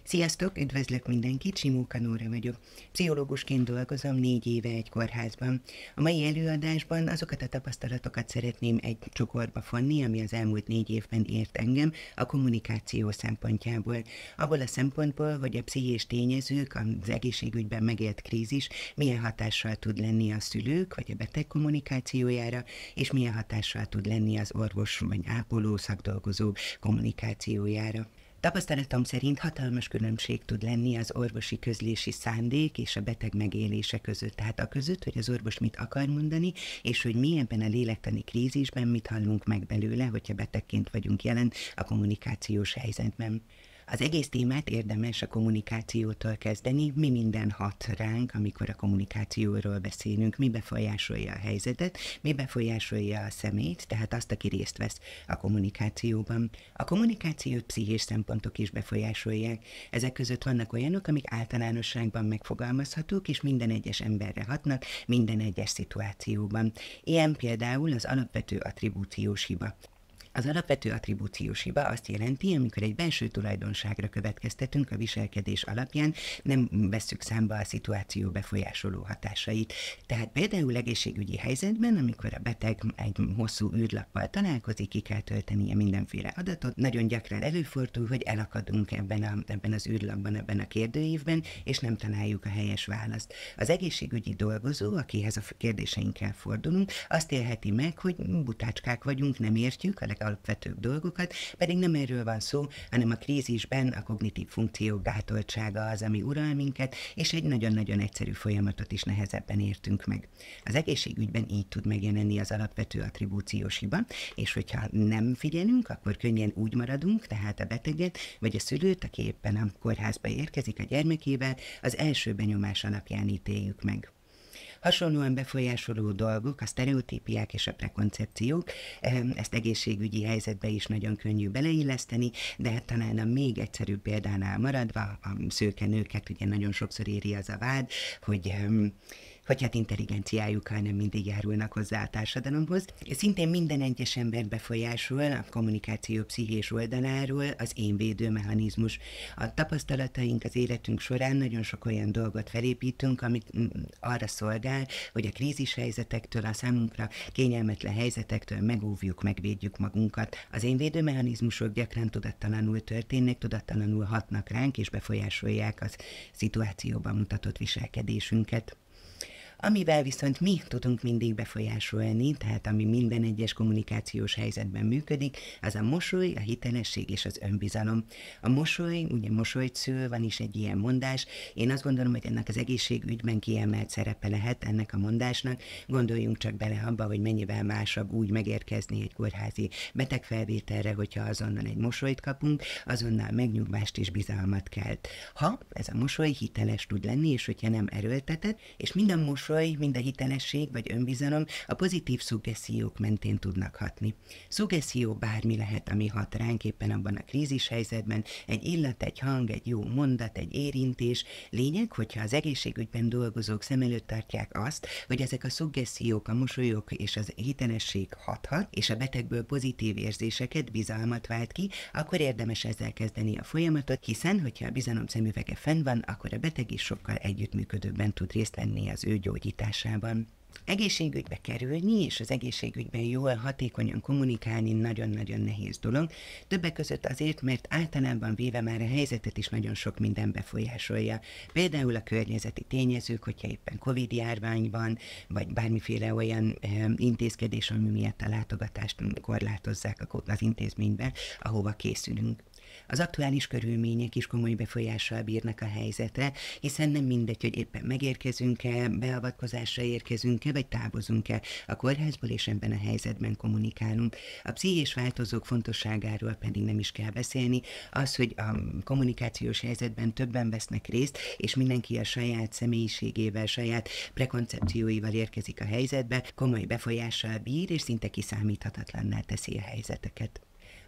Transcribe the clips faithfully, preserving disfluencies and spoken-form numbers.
Sziasztok, üdvözlök mindenkit, Simóka Nóra vagyok. Pszichológusként dolgozom négy éve egy kórházban. A mai előadásban azokat a tapasztalatokat szeretném egy csokorba fonni, ami az elmúlt négy évben ért engem a kommunikáció szempontjából. Abból a szempontból, hogy a pszichés tényezők, az egészségügyben megélt krízis milyen hatással tud lenni a szülők vagy a beteg kommunikációjára, és milyen hatással tud lenni az orvos vagy ápoló szakdolgozó kommunikációjára. Tapasztalatom szerint hatalmas különbség tud lenni az orvosi közlési szándék és a beteg megélése között. Tehát a között, hogy az orvos mit akar mondani, és hogy mi ebben a lélektani krízisben mit hallunk meg belőle, hogyha betegként vagyunk jelen a kommunikációs helyzetben. Az egész témát érdemes a kommunikációtól kezdeni, mi minden hat ránk, amikor a kommunikációról beszélünk, mi befolyásolja a helyzetet, mi befolyásolja a személyt, tehát azt, aki részt vesz a kommunikációban. A kommunikációt pszichés szempontok is befolyásolják. Ezek között vannak olyanok, amik általánosságban megfogalmazhatók, és minden egyes emberre hatnak, minden egyes szituációban. Ilyen például az alapvető attribúciós hiba. Az alapvető attribúciós hiba azt jelenti, amikor egy belső tulajdonságra következtetünk a viselkedés alapján, nem vesszük számba a szituáció befolyásoló hatásait. Tehát például egészségügyi helyzetben, amikor a beteg egy hosszú űrlappal találkozik, ki kell töltenie mindenféle adatot, nagyon gyakran előfordul, hogy elakadunk ebben, a, ebben az űrlapban, ebben a kérdőívben, és nem találjuk a helyes választ. Az egészségügyi dolgozó, akihez a kérdéseinkkel fordulunk, azt élheti meg, hogy butácskák vagyunk, nem értjük a alapvetőbb dolgokat, pedig nem erről van szó, hanem a krízisben a kognitív funkciók gátoltsága az, ami ural minket, és egy nagyon-nagyon egyszerű folyamatot is nehezebben értünk meg. Az egészségügyben így tud megjelenni az alapvető attribúciós hiba, és hogyha nem figyelünk, akkor könnyen úgy maradunk, tehát a beteget, vagy a szülőt, aki éppen a kórházba érkezik a gyermekével, az első benyomás alapján ítéljük meg. Hasonlóan befolyásoló dolgok, a sztereotípiák és a prekoncepciók, ezt egészségügyi helyzetbe is nagyon könnyű beleilleszteni, de talán a még egyszerűbb példánál maradva, a szőke nőket ugye nagyon sokszor éri az a vád, hogy hogy hát intelligenciájukkal nem mindig járulnak hozzá a társadalomhoz. Szintén minden egyes ember befolyásol a kommunikáció pszichés oldaláról az én-védő mechanizmus. A tapasztalataink az életünk során nagyon sok olyan dolgot felépítünk, amit arra szolgál, hogy a krízis helyzetektől, a számunkra kényelmetlen helyzetektől megóvjuk, megvédjük magunkat. Az én-védő mechanizmusok gyakran tudattalanul történnek, tudattalanul hatnak ránk, és befolyásolják az szituációban mutatott viselkedésünket. Amivel viszont mi tudunk mindig befolyásolni, tehát ami minden egyes kommunikációs helyzetben működik, az a mosoly, a hitelesség és az önbizalom. A mosoly, ugye mosolyt szül, van is egy ilyen mondás, én azt gondolom, hogy ennek az egészségügyben kiemelt szerepe lehet ennek a mondásnak. Gondoljunk csak bele abba, hogy mennyivel másabb úgy megérkezni egy kórházi betegfelvételre, hogyha azonnal egy mosolyt kapunk, azonnal megnyugvást és bizalmat kelt. Ha ez a mosoly hiteles tud lenni, és hogyha nem erőltetett, és minden mosoly, mind a hitelesség vagy önbizalom a pozitív szuggesziók mentén tudnak hatni. Szuggeszió bármi lehet, ami hat ránk éppen abban a krízis helyzetben, egy illat, egy hang, egy jó mondat, egy érintés. Lényeg, hogyha az egészségügyben dolgozók szem előtt tartják azt, hogy ezek a szuggesziók, a mosolyok és az hitelesség hathat, és a betegből pozitív érzéseket, bizalmat vált ki, akkor érdemes ezzel kezdeni a folyamatot, hiszen, hogyha a bizalom szemüvege fenn van, akkor a beteg is sokkal együttműködőbben tud részt venni az ő gyógyításában. Egészségügybe kerülni és az egészségügyben jól, hatékonyan kommunikálni nagyon-nagyon nehéz dolog, többek között azért, mert általában véve már a helyzetet is nagyon sok minden befolyásolja. Például a környezeti tényezők, hogyha éppen Covid járvány van, vagy bármiféle olyan e, intézkedés, ami miatt a látogatást korlátozzák az intézménybe, ahova készülünk. Az aktuális körülmények is komoly befolyással bírnak a helyzetre, hiszen nem mindegy, hogy éppen megérkezünk-e, beavatkozásra érkezünk-e, vagy távozunk-e a kórházból, és ebben a helyzetben kommunikálunk. A pszichés változók fontosságáról pedig nem is kell beszélni. Az, hogy a kommunikációs helyzetben többen vesznek részt, és mindenki a saját személyiségével, saját prekoncepcióival érkezik a helyzetbe, komoly befolyással bír, és szinte kiszámíthatatlanná teszi a helyzeteket.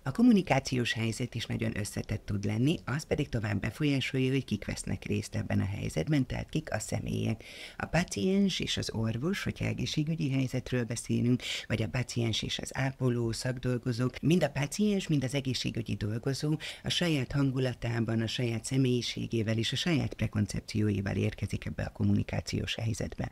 A kommunikációs helyzet is nagyon összetett tud lenni, az pedig tovább befolyásolja, hogy kik vesznek részt ebben a helyzetben, tehát kik a személyek. A páciens és az orvos, hogyha egészségügyi helyzetről beszélünk, vagy a páciens és az ápoló, szakdolgozók, mind a páciens, mind az egészségügyi dolgozó a saját hangulatában, a saját személyiségével és a saját prekoncepcióival érkezik ebbe a kommunikációs helyzetbe.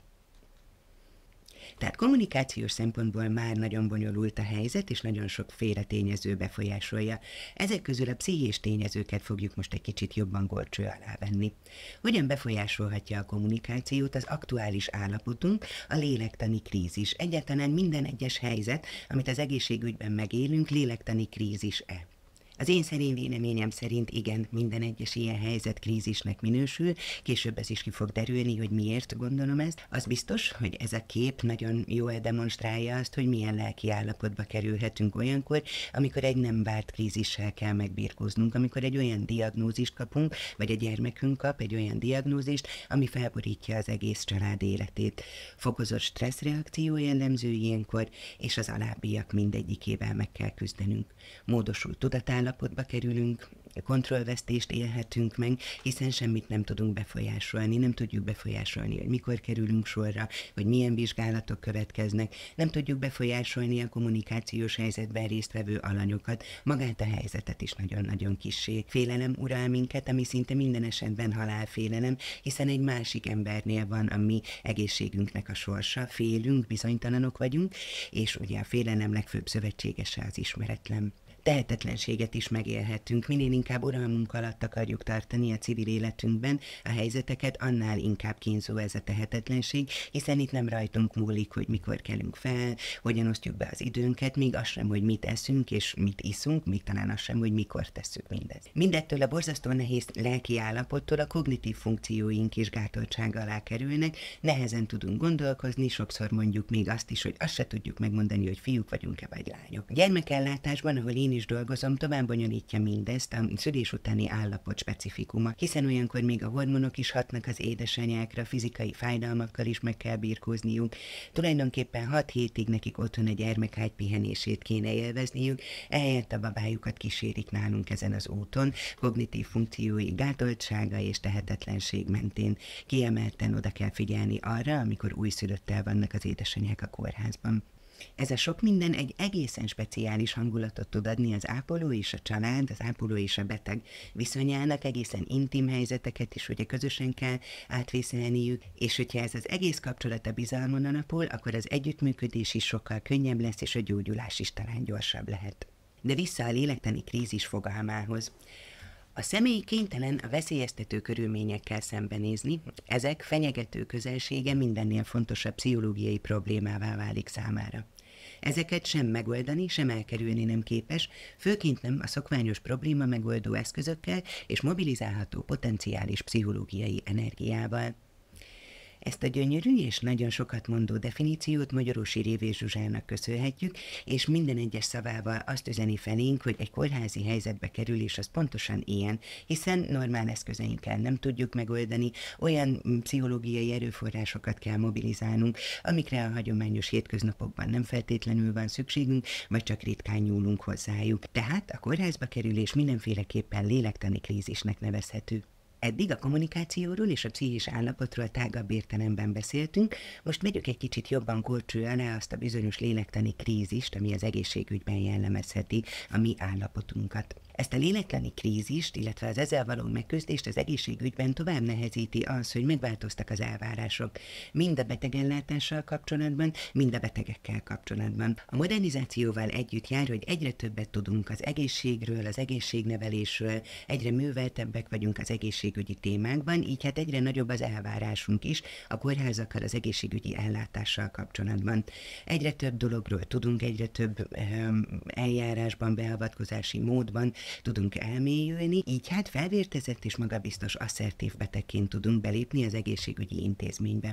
Tehát kommunikációs szempontból már nagyon bonyolult a helyzet, és nagyon sok félretényező befolyásolja. Ezek közül a pszichés tényezőket fogjuk most egy kicsit jobban górcső alá venni. Hogyan befolyásolhatja a kommunikációt az aktuális állapotunk, a lélektani krízis? Egyáltalán minden egyes helyzet, amit az egészségügyben megélünk, lélektani krízis-e? Az én szerény véleményem szerint igen, minden egyes ilyen helyzet krízisnek minősül, később ez is ki fog derülni, hogy miért gondolom ezt. Az biztos, hogy ez a kép nagyon jól demonstrálja azt, hogy milyen lelki állapotba kerülhetünk olyankor, amikor egy nem várt krízissel kell megbirkóznunk, amikor egy olyan diagnózist kapunk, vagy a gyermekünk kap egy olyan diagnózist, ami felborítja az egész család életét. Fokozott stresszreakció jellemző ilyenkor, és az alábbiak mindegyikével meg kell küzdenünk. Módosult tudatállapot, állapotba kerülünk, kontrollvesztést élhetünk meg, hiszen semmit nem tudunk befolyásolni, nem tudjuk befolyásolni, hogy mikor kerülünk sorra, hogy milyen vizsgálatok következnek, nem tudjuk befolyásolni a kommunikációs helyzetben résztvevő alanyokat, magát a helyzetet is nagyon-nagyon kissé. Félelem urál minket, ami szinte minden esetben halálfélelem, hiszen egy másik embernél van a mi egészségünknek a sorsa, félünk, bizonytalanok vagyunk, és ugye a félelem legfőbb szövetségese az ismeretlen. Tehetetlenséget is megélhetünk, minél inkább uralmunk alatt akarjuk tartani a civil életünkben a helyzeteket, annál inkább kínzó ez a tehetetlenség, hiszen itt nem rajtunk múlik, hogy mikor kelünk fel, hogyan osztjuk be az időnket, még az sem, hogy mit eszünk és mit iszunk, még talán az sem, hogy mikor tesszük mindezt. Mindettől a borzasztó nehéz lelki állapottól a kognitív funkcióink is gátoltság alá kerülnek, nehezen tudunk gondolkozni, sokszor mondjuk még azt is, hogy azt se tudjuk megmondani, hogy fiúk vagyunk-e vagy lányok. Gyermekellátásban, ahol én is dolgozom, tovább bonyolítja mindezt a szülés utáni állapot specifikuma, hiszen olyankor még a hormonok is hatnak az édesanyákra, fizikai fájdalmakkal is meg kell birkózniuk. Tulajdonképpen hat hétig nekik otthon a gyermekágy pihenését kéne élvezniük, ehelyett a babájukat kísérik nálunk ezen az úton, kognitív funkciói gátoltsága és tehetetlenség mentén. Kiemelten oda kell figyelni arra, amikor újszülöttel vannak az édesanyák a kórházban. Ez a sok minden egy egészen speciális hangulatot tud adni az ápoló és a család, az ápoló és a beteg viszonyának, egészen intim helyzeteket is ugye közösen kell átvészelniük, és hogyha ez az egész kapcsolat a bizalmon alapul, akkor az együttműködés is sokkal könnyebb lesz, és a gyógyulás is talán gyorsabb lehet. De vissza a lélektani krízis fogalmához. A személy kénytelen a veszélyeztető körülményekkel szembenézni, ezek fenyegető közelsége mindennél fontosabb pszichológiai problémává válik számára. Ezeket sem megoldani, sem elkerülni nem képes, főként nem a szokványos probléma megoldó eszközökkel és mobilizálható potenciális pszichológiai energiával. Ezt a gyönyörű és nagyon sokat mondó definíciót Magyarósi Révés Zsuzsának köszönhetjük, és minden egyes szavával azt üzeni felénk, hogy egy kórházi helyzetbe kerülés az pontosan ilyen, hiszen normál eszközeinkkel nem tudjuk megoldani, olyan pszichológiai erőforrásokat kell mobilizálnunk, amikre a hagyományos hétköznapokban nem feltétlenül van szükségünk, vagy csak ritkán nyúlunk hozzájuk. Tehát a kórházba kerülés mindenféleképpen lélektani krízisnek nevezhető. Eddig a kommunikációról és a pszichés állapotról tágabb értelemben beszéltünk, most megyünk egy kicsit jobban górcső alá azt a bizonyos lélektani krízist, ami az egészségügyben jellemezheti a mi állapotunkat. Ezt a lélektani krízist, illetve az ezzel való megküzdést az egészségügyben tovább nehezíti az, hogy megváltoztak az elvárások, mind a betegellátással kapcsolatban, mind a betegekkel kapcsolatban. A modernizációval együtt jár, hogy egyre többet tudunk az egészségről, az egészségnevelésről, egyre műveltebbek vagyunk az egészségügyi témákban, így hát egyre nagyobb az elvárásunk is a kórházakkal, az egészségügyi ellátással kapcsolatban. Egyre több dologról tudunk, egyre több um, eljárásban, beavatkozási módban tudunk elmélyülni, így hát felvértezett és magabiztos asszertív betegként tudunk belépni az egészségügyi intézménybe.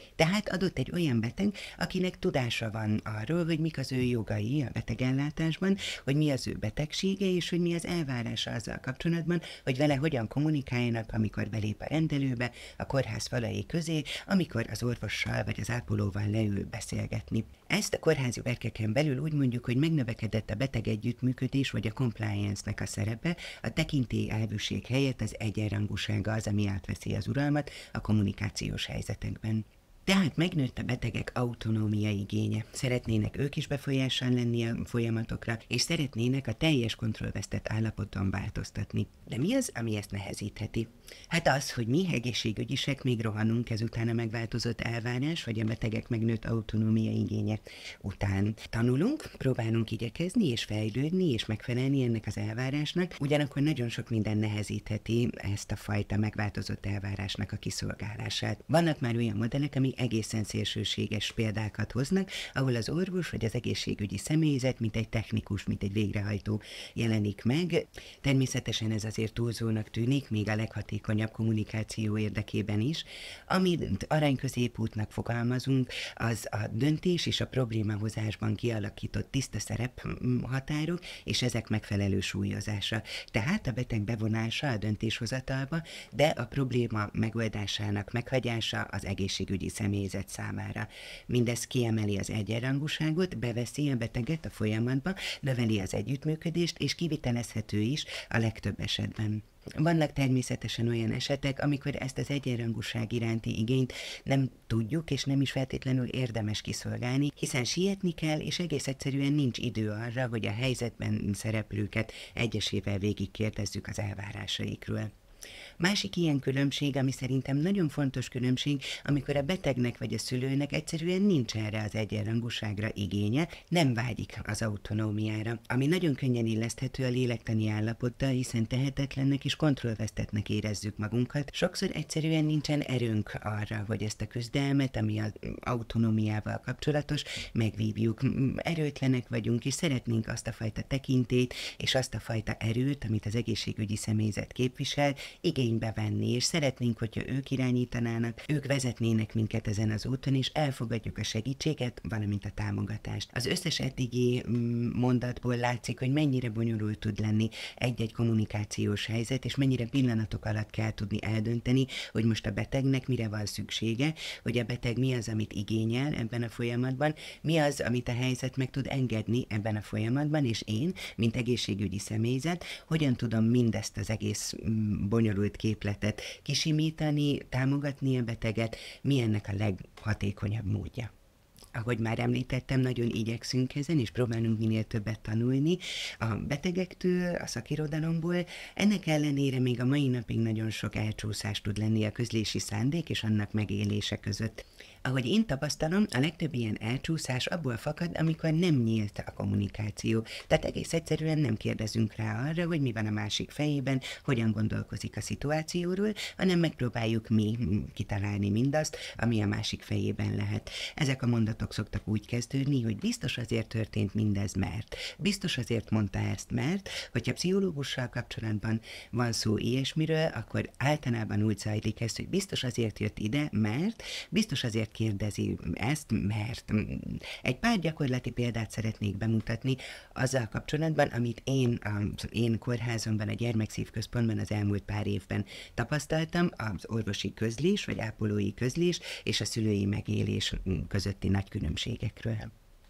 Tehát adott egy olyan beteg, akinek tudása van arról, hogy mik az ő jogai a betegellátásban, hogy mi az ő betegsége, és hogy mi az elvárása azzal kapcsolatban, hogy vele hogyan kommunikáljanak, amikor belép a rendelőbe, a kórház falai közé, amikor az orvossal vagy az ápolóval leül beszélgetni. Ezt a kórházi berkeken belül úgy mondjuk, hogy megnövekedett a beteg együttműködés vagy a compliance-nek a szerepe, a tekintély elvűség helyett az egyenrangúsága az, ami átveszi az uralmat a kommunikációs helyzetekben. Tehát megnőtt a betegek autonómia igénye. Szeretnének ők is befolyással lenni a folyamatokra, és szeretnének a teljes kontrollvesztett állapoton változtatni. De mi az, ami ezt nehezítheti? Hát az, hogy mi egészségügyisek még rohanunk ezután a megváltozott elvárás, vagy a betegek megnőtt autonómia igénye után. Tanulunk, próbálunk igyekezni és fejlődni és megfelelni ennek az elvárásnak, ugyanakkor nagyon sok minden nehezítheti ezt a fajta megváltozott elvárásnak a kiszolgálását. Vannak már olyan modellek, ami egészen szélsőséges példákat hoznak, ahol az orvos vagy az egészségügyi személyzet, mint egy technikus, mint egy végrehajtó jelenik meg. Természetesen ez azért túlzónak tűnik, még a leghatékonyabb kommunikáció érdekében is. Amit aranyközépútnak fogalmazunk, az a döntés és a problémahozásban kialakított tiszta szerephatárok, és ezek megfelelő súlyozása. Tehát a beteg bevonása a döntéshozatalba, de a probléma megoldásának meghagyása az egészségügyi személyzet számára. Mindez kiemeli az egyenrangúságot, beveszi a beteget a folyamatba, növeli az együttműködést, és kivitelezhető is a legtöbb esetben. Vannak természetesen olyan esetek, amikor ezt az egyenrangúság iránti igényt nem tudjuk, és nem is feltétlenül érdemes kiszolgálni, hiszen sietni kell, és egész egyszerűen nincs idő arra, hogy a helyzetben szereplőket egyesével végig kérdezzük az elvárásaikról. Másik ilyen különbség, ami szerintem nagyon fontos különbség, amikor a betegnek vagy a szülőnek egyszerűen nincs erre az egyenrangúságra igénye, nem vágyik az autonómiára, ami nagyon könnyen illeszthető a lélektani állapottal, hiszen tehetetlennek és kontrollvesztetnek érezzük magunkat. Sokszor egyszerűen nincsen erőnk arra, hogy ezt a küzdelmet, ami az autonómiával kapcsolatos, megvívjuk. Erőtlenek vagyunk, és szeretnénk azt a fajta tekintélyt, és azt a fajta erőt, amit az egészségügyi személyzet képvisel, igénybe venni, és szeretnénk, hogyha ők irányítanának, ők vezetnének minket ezen az úton, és elfogadjuk a segítséget, valamint a támogatást. Az összes eddigi mondatból látszik, hogy mennyire bonyolult tud lenni egy-egy kommunikációs helyzet, és mennyire pillanatok alatt kell tudni eldönteni, hogy most a betegnek mire van szüksége, hogy a beteg mi az, amit igényel ebben a folyamatban, mi az, amit a helyzet meg tud engedni ebben a folyamatban, és én, mint egészségügyi személyzet, hogyan tudom mindezt az egész bonyolult képletet kisimítani, támogatni a beteget, mi ennek a leghatékonyabb módja. Ahogy már említettem, nagyon igyekszünk ezen, és próbálunk minél többet tanulni a betegektől, a szakirodalomból. Ennek ellenére még a mai napig nagyon sok elcsúszás tud lenni a közlési szándék és annak megélése között. Ahogy én tapasztalom, a legtöbb ilyen elcsúszás abból fakad, amikor nem nyílt a kommunikáció. Tehát egész egyszerűen nem kérdezünk rá arra, hogy mi van a másik fejében, hogyan gondolkozik a szituációról, hanem megpróbáljuk mi kitalálni mindazt, ami a másik fejében lehet. Ezek a mondatok szoktak úgy kezdődni, hogy biztos azért történt mindez, mert. Biztos azért mondta ezt, mert. Hogyha pszichológussal kapcsolatban van szó ilyesmiről, akkor általában úgy zajlik ez, hogy biztos azért jött ide, mert. Biztos azért kérdezi ezt, mert egy pár gyakorlati példát szeretnék bemutatni azzal kapcsolatban, amit én az én kórházomban, a gyermekszívközpontban az elmúlt pár évben tapasztaltam, az orvosi közlés, vagy ápolói közlés és a szülői megélés közötti nagy különbségekről.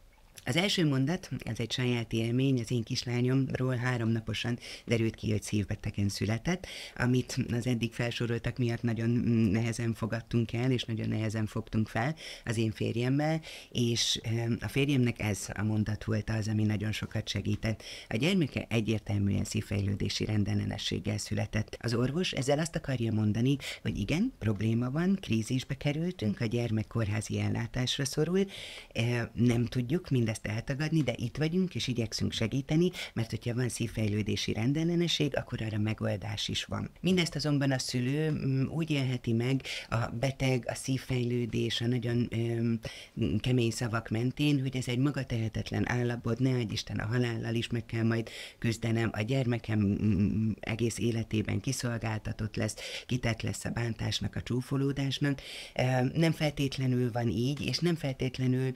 Az első mondat, ez egy saját élmény, az én kislányomról három naposan derült ki, hogy szívbetegen született, amit az eddig felsoroltak miatt nagyon nehezen fogadtunk el, és nagyon nehezen fogtunk fel az én férjemmel, és a férjemnek ez a mondat volt az, ami nagyon sokat segített. A gyermeke egyértelműen szívfejlődési rendellenességgel született. Az orvos ezzel azt akarja mondani, hogy igen, probléma van, krízisbe kerültünk, a gyermek kórházi ellátásra szorul, nem tudjuk mindezt ezt eltagadni, de itt vagyunk, és igyekszünk segíteni, mert hogyha van szívfejlődési rendellenesség, akkor arra megoldás is van. Mindezt azonban a szülő úgy élheti meg, a beteg, a szívfejlődés, a nagyon öm, kemény szavak mentén, hogy ez egy magatehetetlen állapot, ne adj Isten, a halállal is meg kell majd küzdenem, a gyermekem mm, egész életében kiszolgáltatott lesz, kitett lesz a bántásnak, a csúfolódásnak. Nem feltétlenül van így, és nem feltétlenül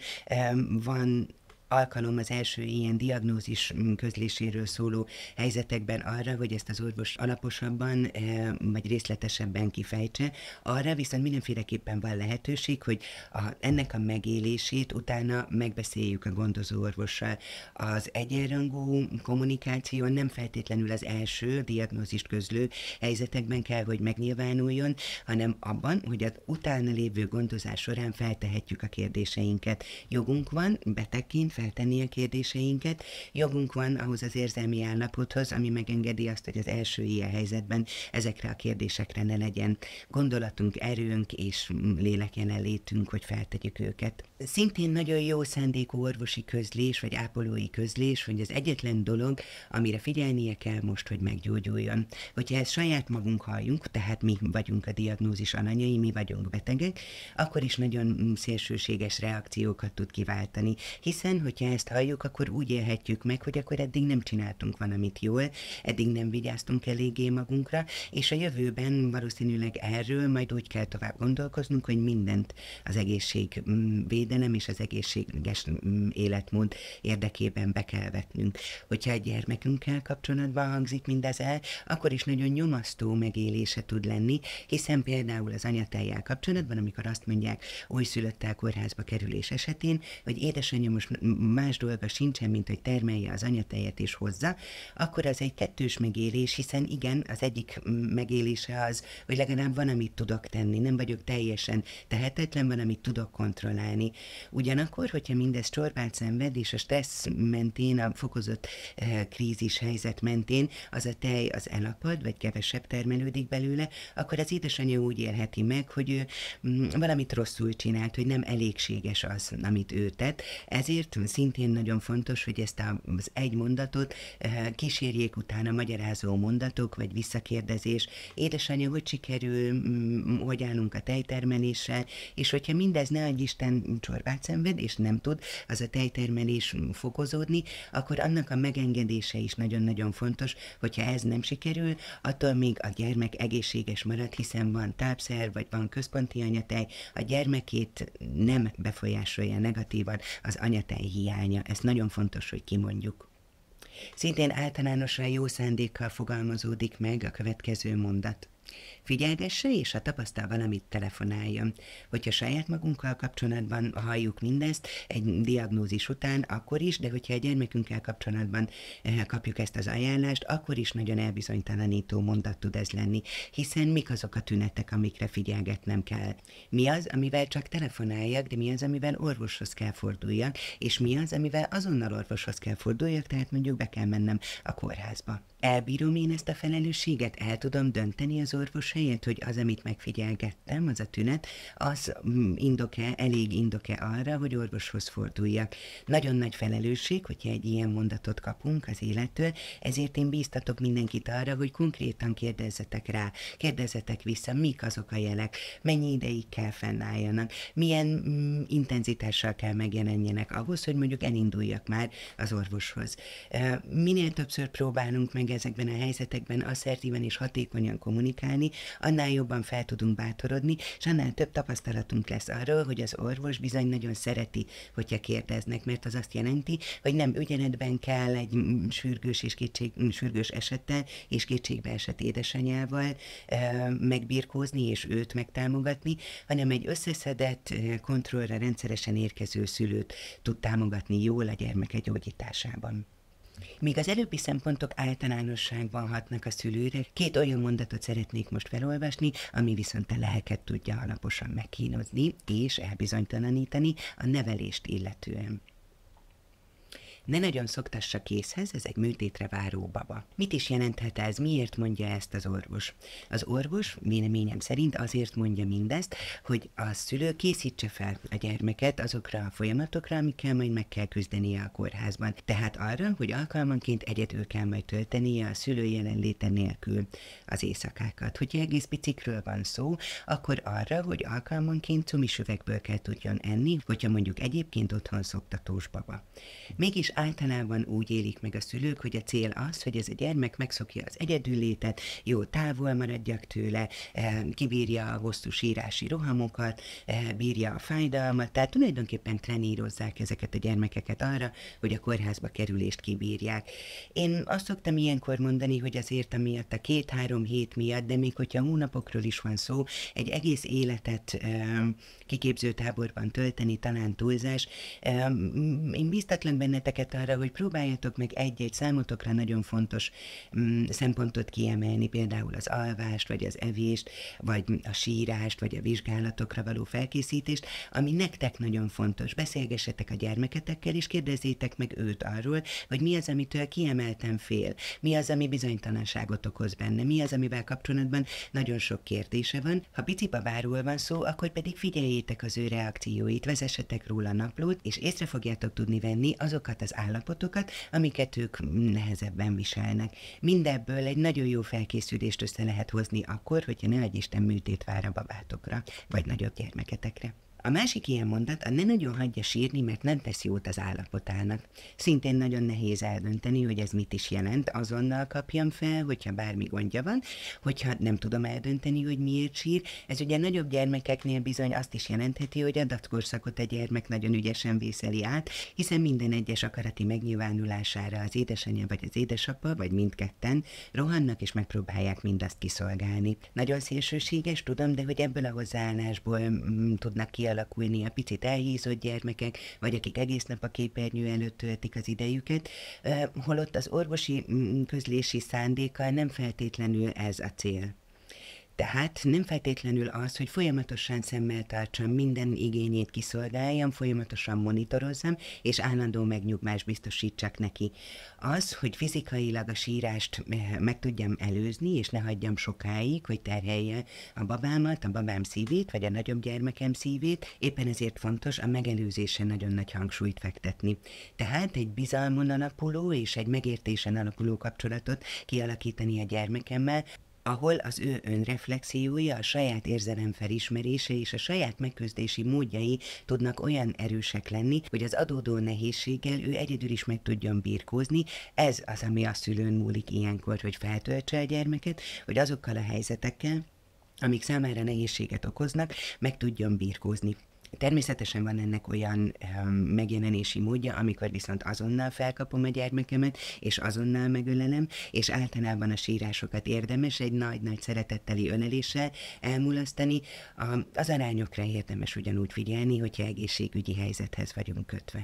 van alkalom az első ilyen diagnózis közléséről szóló helyzetekben arra, hogy ezt az orvos alaposabban vagy részletesebben kifejtse. Arra viszont mindenféleképpen van lehetőség, hogy a, ennek a megélését utána megbeszéljük a gondozó orvossal. Az egyenrangú kommunikáció nem feltétlenül az első diagnózist közlő helyzetekben kell, hogy megnyilvánuljon, hanem abban, hogy az utána lévő gondozás során feltehetjük a kérdéseinket. Jogunk van betegként feltenni a kérdéseinket, jogunk van ahhoz az érzelmi állapothoz, ami megengedi azt, hogy az első ilyen helyzetben ezekre a kérdésekre ne legyen gondolatunk, erőnk és lélekjelenlétünk, hogy feltegyük őket. Szintén nagyon jó szándékú orvosi közlés, vagy ápolói közlés, hogy az egyetlen dolog, amire figyelnie kell most, hogy meggyógyuljon. Hogyha ezt saját magunk halljunk, tehát mi vagyunk a diagnózis alanyai, mi vagyunk betegek, akkor is nagyon szélsőséges reakciókat tud kiváltani, hiszen, hogyha ezt halljuk, akkor úgy élhetjük meg, hogy akkor eddig nem csináltunk valamit jól, eddig nem vigyáztunk eléggé magunkra, és a jövőben valószínűleg erről majd úgy kell tovább gondolkoznunk, hogy mindent az egészségvédelem és az egészséges életmód érdekében be kell vetnünk. Hogyha a gyermekünkkel kapcsolatban hangzik mindez el, akkor is nagyon nyomasztó megélése tud lenni, hiszen például az anyatejjel kapcsolatban, amikor azt mondják újszülöttel kórházba kerülés esetén, hogy édesanyja most más dolga sincsen, mint hogy termelje az anyatejet és hozza, akkor az egy kettős megélés, hiszen igen, az egyik megélése az, hogy legalább van, amit tudok tenni, nem vagyok teljesen tehetetlen, van, amit tudok kontrollálni. Ugyanakkor, hogyha mindez csorbát szenved, és a stressz mentén, a fokozott eh, krízis helyzet mentén az a tej az elapad, vagy kevesebb termelődik belőle, akkor az édesanyja úgy élheti meg, hogy ő mm, valamit rosszul csinált, hogy nem elégséges az, amit ő tett. Ezért szintén nagyon fontos, hogy ezt az egy mondatot kísérjék utána magyarázó mondatok, vagy visszakérdezés. Édesanyja, hogy sikerül, hogy állunk a tejtermeléssel, és hogyha mindez ne adj Isten csorbát szenved, és nem tud az a tejtermelés fokozódni, akkor annak a megengedése is nagyon-nagyon fontos, hogyha ez nem sikerül, attól még a gyermek egészséges marad, hiszen van tápszer, vagy van központi anyatej, a gyermekét nem befolyásolja negatívan az anyatej hiánya. Ez nagyon fontos, hogy kimondjuk. Szintén általánosan jó szándékkal fogalmazódik meg a következő mondat. Figyelgesse, és ha tapasztal valamit, telefonáljon. Hogyha saját magunkkal kapcsolatban halljuk mindezt egy diagnózis után, akkor is, de hogyha a gyermekünkkel kapcsolatban kapjuk ezt az ajánlást, akkor is nagyon elbizonytalanító mondat tud ez lenni, hiszen mik azok a tünetek, amikre figyelgetnem kell. Mi az, amivel csak telefonáljak, de mi az, amivel orvoshoz kell forduljak, és mi az, amivel azonnal orvoshoz kell forduljak, tehát mondjuk be kell mennem a kórházba. Elbírom én ezt a felelősséget? El tudom dönteni az orvos helyett, hogy az, amit megfigyelgettem, az a tünet, az indok-e, elég indok-e arra, hogy orvoshoz forduljak. Nagyon nagy felelősség, hogyha egy ilyen mondatot kapunk az élettől, ezért én bíztatok mindenkit arra, hogy konkrétan kérdezzetek rá, kérdezzetek vissza, mik azok a jelek, mennyi ideig kell fennálljanak, milyen mm, intenzitással kell megjelenjenek ahhoz, hogy mondjuk elinduljak már az orvoshoz. Minél többször próbálunk meg ezekben a helyzetekben asszertíven és hatékonyan kommunikálni, annál jobban fel tudunk bátorodni, és annál több tapasztalatunk lesz arról, hogy az orvos bizony nagyon szereti, hogyha kérdeznek, mert az azt jelenti, hogy nem ügyenetben kell egy sürgős és kétség, sürgős esettel és kétségbeesett édesanyával e, megbirkózni és őt megtámogatni, hanem egy összeszedett, kontrollra rendszeresen érkező szülőt tud támogatni jól a gyermeke gyógyításában. Míg az előbbi szempontok általánosságban hatnak a szülőre, két olyan mondatot szeretnék most felolvasni, ami viszont a lelket tudja alaposan megkínozni és elbizonytalanítani a nevelést illetően. Ne nagyon szoktassa kézhez, ez egy műtétre váró baba. Mit is jelenthet ez, miért mondja ezt az orvos? Az orvos véleményem szerint azért mondja mindezt, hogy a szülő készítse fel a gyermeket azokra a folyamatokra, amikkel majd meg kell küzdenie a kórházban. Tehát arra, hogy alkalmanként egyedül kell majd töltenie a szülő jelenléte nélkül az éjszakákat. Hogyha egész picikről van szó, akkor arra, hogy alkalmanként cumisüvegből kell tudjon enni, hogyha mondjuk egyébként otthon szoktatós baba. Mégis általában úgy élik meg a szülők, hogy a cél az, hogy ez a gyermek megszokja az egyedüllétet, jó távol maradjak tőle, kibírja a hosszú sírási rohamokat, bírja a fájdalmat, tehát tulajdonképpen trenírozzák ezeket a gyermekeket arra, hogy a kórházba kerülést kibírják. Én azt szoktam ilyenkor mondani, hogy azért amiatt a két-három hét miatt, de még hogyha hónapokról is van szó, egy egész életet kiképzőtáborban tölteni talán túlzás. Én biztatlak benneteket arra, hogy próbáljatok meg egy-egy számotokra nagyon fontos szempontot kiemelni, például az alvást, vagy az evést, vagy a sírást, vagy a vizsgálatokra való felkészítést, ami nektek nagyon fontos. Beszélgessetek a gyermeketekkel, és kérdezzétek meg őt arról, hogy mi az, amitől kiemelten fél, mi az, ami bizonytalanságot okoz benne, mi az, amivel kapcsolatban nagyon sok kérdése van. Ha pici babáról van szó, akkor pedig figyeljétek az ő reakcióit, vezessetek róla naplót, és észre fogjátok tudni venni azokat az állapotokat, amiket ők nehezebben viselnek. Mindebből egy nagyon jó felkészülést össze lehet hozni akkor, hogyha ne adj Isten műtét vár a babátokra, vagy nagyobb gyermeketekre. A másik ilyen mondat, a ne nagyon hagyja sírni, mert nem tesz jót az állapotának. Szintén nagyon nehéz eldönteni, hogy ez mit is jelent, azonnal kapjam fel, hogyha bármi gondja van, hogyha nem tudom eldönteni, hogy miért sír. Ez ugye nagyobb gyermekeknél bizony azt is jelentheti, hogy a dackorszakot a gyermek nagyon ügyesen vészeli át, hiszen minden egyes akarati megnyilvánulására az édesanyja vagy az édesapa, vagy mindketten rohannak és megpróbálják mindazt kiszolgálni. Nagyon szélsőséges, tudom, de hogy ebből a hozzáállásból mm, tudnak ki alakulni a picit elhízott gyermekek, vagy akik egész nap a képernyő előtt töltik az idejüket, holott az orvosi közlési szándékkal nem feltétlenül ez a cél. Tehát nem feltétlenül az, hogy folyamatosan szemmel tartsam, minden igényét kiszolgáljam, folyamatosan monitorozzam, és állandó megnyugvást biztosítsak neki. Az, hogy fizikailag a sírást meg tudjam előzni, és ne hagyjam sokáig, hogy terhelje a babámat, a babám szívét, vagy a nagyobb gyermekem szívét, éppen ezért fontos a megelőzésen nagyon nagy hangsúlyt fektetni. Tehát egy bizalmon alapuló és egy megértésen alapuló kapcsolatot kialakítani a gyermekemmel, ahol az ő önreflexiója, a saját érzelem felismerése és a saját megküzdési módjai tudnak olyan erősek lenni, hogy az adódó nehézséggel ő egyedül is meg tudjon birkózni. Ez az, ami a szülőn múlik ilyenkor, hogy feltöltse a gyermeket, hogy azokkal a helyzetekkel, amik számára nehézséget okoznak, meg tudjon birkózni. Természetesen van ennek olyan um, megjelenési módja, amikor viszont azonnal felkapom a gyermekemet, és azonnal megölelem, és általában a sírásokat érdemes egy nagy-nagy szeretetteli öleléssel elmulasztani. A, az arányokra érdemes ugyanúgy figyelni, hogyha egészségügyi helyzethez vagyunk kötve.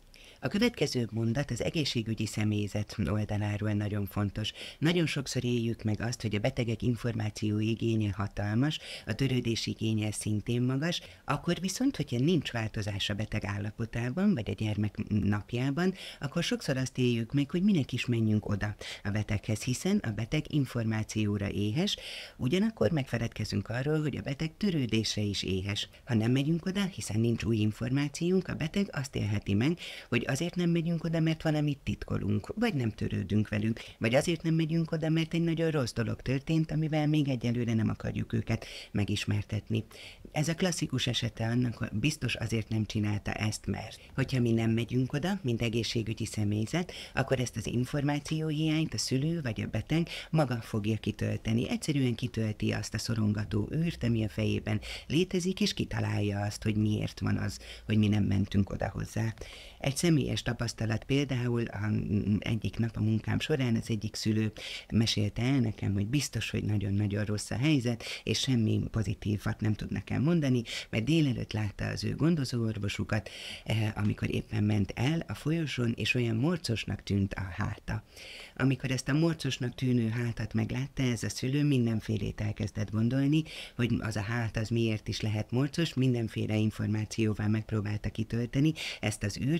A következő mondat az egészségügyi személyzet oldaláról nagyon fontos. Nagyon sokszor éljük meg azt, hogy a betegek információ igénye hatalmas, a törődés igénye szintén magas, akkor viszont, hogyha nincs változás a beteg állapotában, vagy a gyermek napjában, akkor sokszor azt éljük meg, hogy minek is menjünk oda a beteghez, hiszen a beteg információra éhes, ugyanakkor megfeledkezünk arról, hogy a beteg törődésre is éhes. Ha nem megyünk oda, hiszen nincs új információnk, a beteg azt élheti meg, hogy azért nem megyünk oda, mert valamit titkolunk, vagy nem törődünk velük, vagy azért nem megyünk oda, mert egy nagyon rossz dolog történt, amivel még egyelőre nem akarjuk őket megismertetni. Ez a klasszikus esete annak, hogy biztos azért nem csinálta ezt, mert hogyha mi nem megyünk oda, mint egészségügyi személyzet, akkor ezt az információhiányt a szülő vagy a beteg maga fogja kitölteni. Egyszerűen kitölti azt a szorongató űrt, ami a fejében létezik, és kitalálja azt, hogy miért van az, hogy mi nem mentünk oda hozzá. Egy személyes tapasztalat például a, egyik nap a munkám során az egyik szülő mesélte el nekem, hogy biztos, hogy nagyon-nagyon rossz a helyzet, és semmi pozitívat nem tud nekem mondani, mert délelőtt látta az ő gondozóorvosukat, eh, amikor éppen ment el a folyosón, és olyan morcosnak tűnt a háta. Amikor ezt a morcosnak tűnő hátat meglátta, ez a szülő mindenfélét elkezdett gondolni, hogy az a hát az miért is lehet morcos, mindenféle információval megpróbálta kitölteni ezt az űrt, ami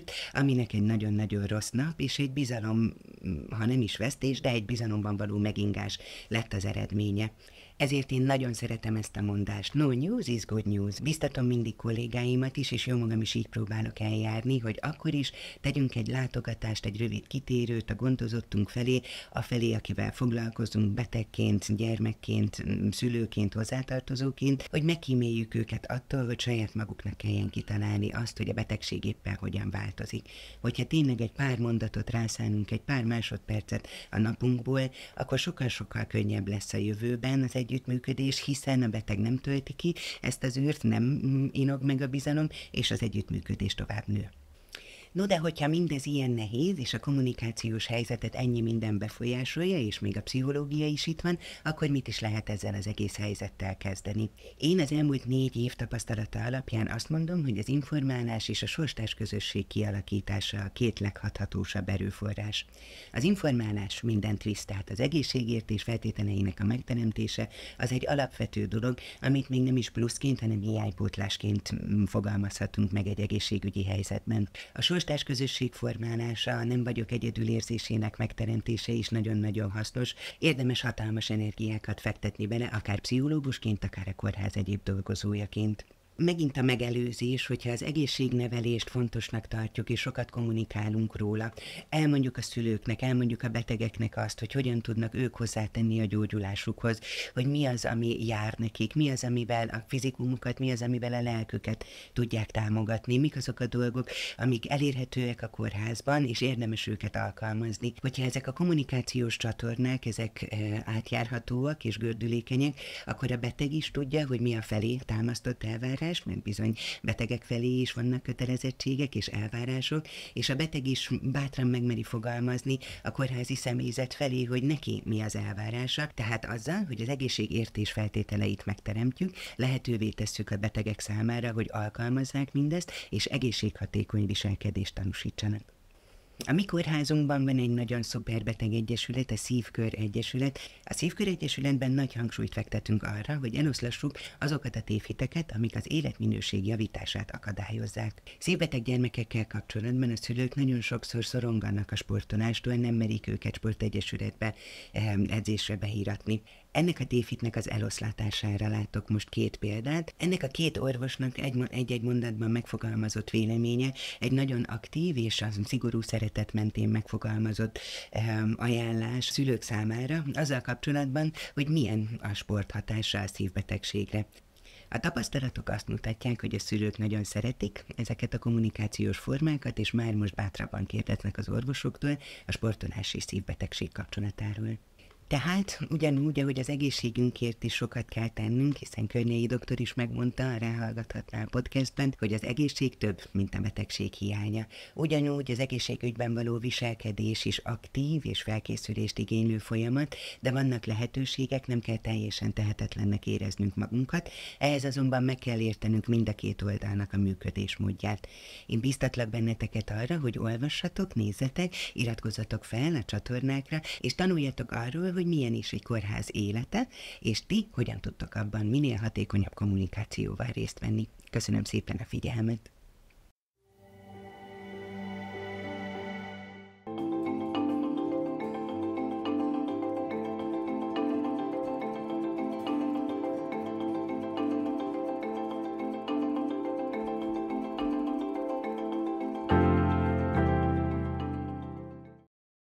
aminek egy nagyon-nagyon rossz nap, és egy bizalom, ha nem is vesztés, de egy bizalomban való megingás lett az eredménye. Ezért én nagyon szeretem ezt a mondást. No news is good news. Biztatom mindig kollégáimat is, és jó magam is így próbálok eljárni, hogy akkor is tegyünk egy látogatást, egy rövid kitérőt a gondozottunk felé, a felé, akivel foglalkozunk betegként, gyermekként, szülőként, hozzátartozóként, hogy megkíméljük őket attól, hogy saját maguknak kelljen kitalálni azt, hogy a betegség éppen hogyan változik. Hogyha tényleg egy pár mondatot rászánunk, egy pár másodpercet a napunkból, akkor sokkal-sokkal könnyebb lesz a jövőben az együttműködés, hiszen a beteg nem tölti ki ezt az űrt, nem inog meg a bizalom, és az együttműködés tovább nő. No, de hogyha mindez ilyen nehéz, és a kommunikációs helyzetet ennyi minden befolyásolja, és még a pszichológia is itt van, akkor mit is lehet ezzel az egész helyzettel kezdeni? Én az elmúlt négy év tapasztalata alapján azt mondom, hogy az informálás és a sorstás közösség kialakítása a két leghathatósabb erőforrás. Az informálás mindent visz, tehát az egészségért és feltételeinek a megteremtése az egy alapvető dolog, amit még nem is pluszként, hanem hiánypótlásként fogalmazhatunk meg egy egészségügyi helyzetben. A sorstás közösség formálása, a nem vagyok egyedül érzésének megteremtése is nagyon-nagyon hasznos. Érdemes hatalmas energiákat fektetni bele, akár pszichológusként, akár a kórház egyéb dolgozójaként. Megint a megelőzés, hogyha az egészségnevelést fontosnak tartjuk, és sokat kommunikálunk róla, elmondjuk a szülőknek, elmondjuk a betegeknek azt, hogy hogyan tudnak ők hozzátenni a gyógyulásukhoz, hogy mi az, ami jár nekik, mi az, amivel a fizikumukat, mi az, amivel a lelküket tudják támogatni, mik azok a dolgok, amik elérhetőek a kórházban, és érdemes őket alkalmazni. Hogyha ezek a kommunikációs csatornák, ezek e, átjárhatóak és gördülékenyek, akkor a beteg is tudja, hogy mi a felé támasztott elvárás, mert bizony betegek felé is vannak kötelezettségek és elvárások, és a beteg is bátran megmeri fogalmazni a kórházi személyzet felé, hogy neki mi az elvárása, tehát azzal, hogy az egészségértés feltételeit megteremtjük, lehetővé tesszük a betegek számára, hogy alkalmazzák mindezt, és egészséghatékony viselkedést tanúsítsanak. A mi kórházunkban van egy nagyon szuper beteg egyesület, a Szívkör Egyesület. A Szívkör Egyesületben nagy hangsúlyt fektetünk arra, hogy eloszlassuk azokat a tévhiteket, amik az életminőség javítását akadályozzák. Szívbeteg gyermekekkel kapcsolatban a szülők nagyon sokszor szoronganak a sportolástól, nem merik őket sportegyesületbe edzésre behíratni. Ennek a tévhitnek az eloszlatására látok most két példát. Ennek a két orvosnak egy-egy mondatban megfogalmazott véleménye egy nagyon aktív és a szigorú szeretet mentén megfogalmazott um, ajánlás szülők számára azzal kapcsolatban, hogy milyen a sport hatása a szívbetegségre. A tapasztalatok azt mutatják, hogy a szülők nagyon szeretik ezeket a kommunikációs formákat, és már most bátrabban kérdeznek az orvosoktól a sportolás és szívbetegség kapcsolatáról. Tehát ugyanúgy, ahogy az egészségünkért is sokat kell tennünk, hiszen Környei doktor is megmondta, ráhallgathatnál a podcastben, hogy az egészség több, mint a betegség hiánya. Ugyanúgy az egészségügyben való viselkedés is aktív és felkészülést igénylő folyamat, de vannak lehetőségek, nem kell teljesen tehetetlennek éreznünk magunkat, ehhez azonban meg kell értenünk mind a két oldalnak a működésmódját. Én bíztatlak benneteket arra, hogy olvassatok, nézzetek, iratkozzatok fel a csatornákra, és tanuljatok arról, hogy milyen is egy kórház élete, és ti hogyan tudtok abban minél hatékonyabb kommunikációval részt venni. Köszönöm szépen a figyelmet!